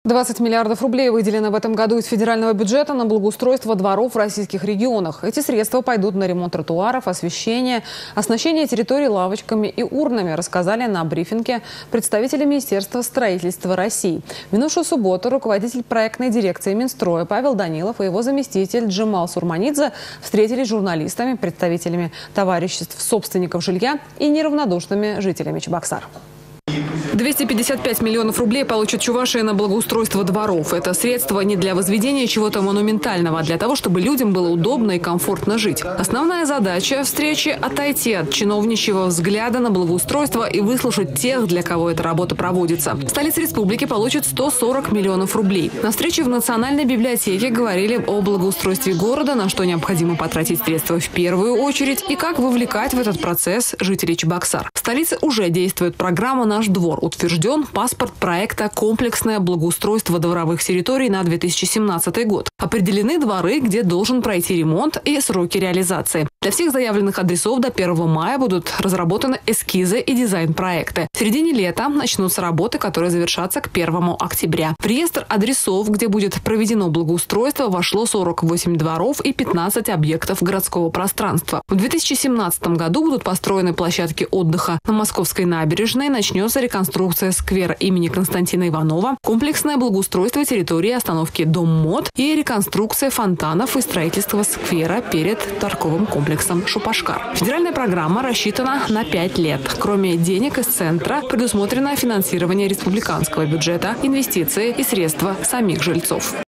20 миллиардов рублей выделено в этом году из федерального бюджета на благоустройство дворов в российских регионах. Эти средства пойдут на ремонт тротуаров, освещение, оснащение территорий лавочками и урнами, рассказали на брифинге представители Министерства строительства России. В минувшую субботу руководитель проектной дирекции Минстроя Павел Данилов и его заместитель Джемал Сурманидзе встретились с журналистами, представителями товариществ собственников жилья и неравнодушными жителями Чебоксар. 255 миллионов рублей получит Чувашия на благоустройство дворов. Это средства не для возведения чего-то монументального, а для того, чтобы людям было удобно и комфортно жить. Основная задача встречи – отойти от чиновничьего взгляда на благоустройство и выслушать тех, для кого эта работа проводится. Столица республики получит 140 миллионов рублей. На встрече в Национальной библиотеке говорили о благоустройстве города, на что необходимо потратить средства в первую очередь и как вовлекать в этот процесс жителей Чебоксар. В столице уже действует программа «Наш двор». Утвержден паспорт проекта «Комплексное благоустройство дворовых территорий» на 2017 год. Определены дворы, где должен пройти ремонт, и сроки реализации. Для всех заявленных адресов до 1 мая будут разработаны эскизы и дизайн-проекты. В середине лета начнутся работы, которые завершатся к 1 октября. В реестр адресов, где будет проведено благоустройство, вошло 48 дворов и 15 объектов городского пространства. В 2017 году будут построены площадки отдыха на Московской набережной, начнется реконструкция сквера имени Константина Иванова, комплексное благоустройство территории остановки Дом МОД и реконструкция фонтанов и строительство сквера перед торговым комплексом Шупашкар. Федеральная программа рассчитана на 5 лет. Кроме денег из центра предусмотрено финансирование республиканского бюджета, инвестиции и средства самих жильцов.